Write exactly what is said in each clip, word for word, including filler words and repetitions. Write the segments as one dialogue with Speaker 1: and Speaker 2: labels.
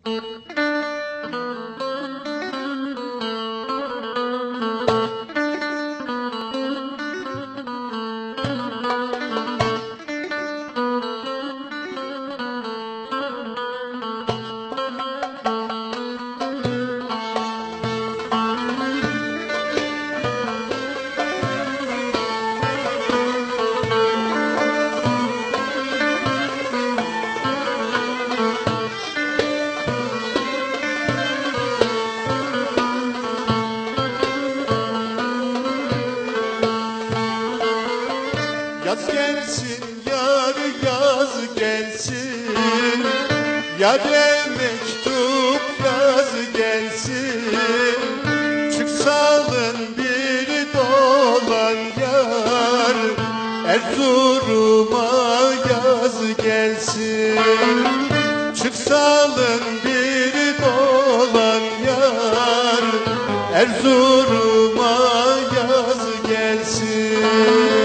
Speaker 1: Yaz gelsin yar, yaz gelsin, yâre mektup yaz gelsin. Çık salın bir dolan yar, Erzurum'a yaz gelsin. Çık salın bir dolan yar, Erzurum'a yaz gelsin.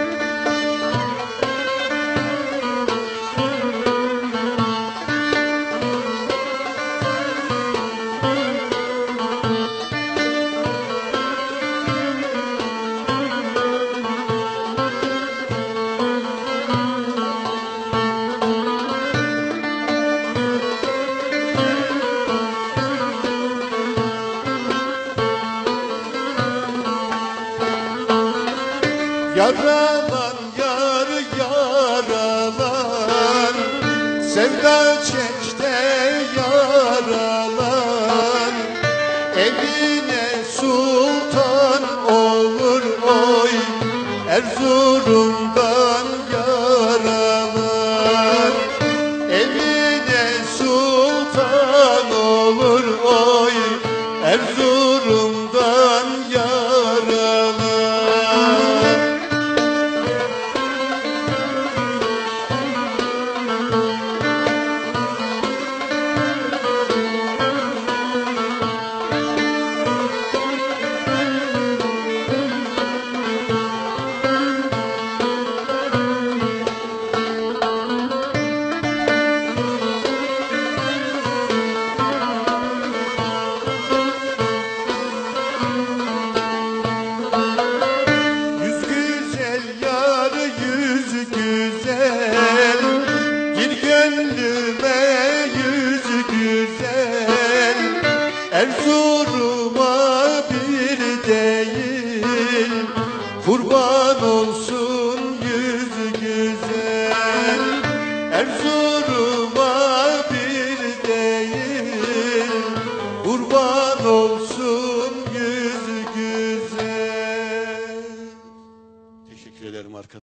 Speaker 1: Yaralan yar yaralan, sevda çekte yaralan. Emine sultan olur oy, Erzurum'dan yaralan. Emine sultan olur oy, Erzurum'dan yaralan. Erzurum'a bir değil, kurban olsun yüz güzel. Erzurum'a bir değil, kurban olsun yüz güzel. Teşekkür ederim arkadaşlar.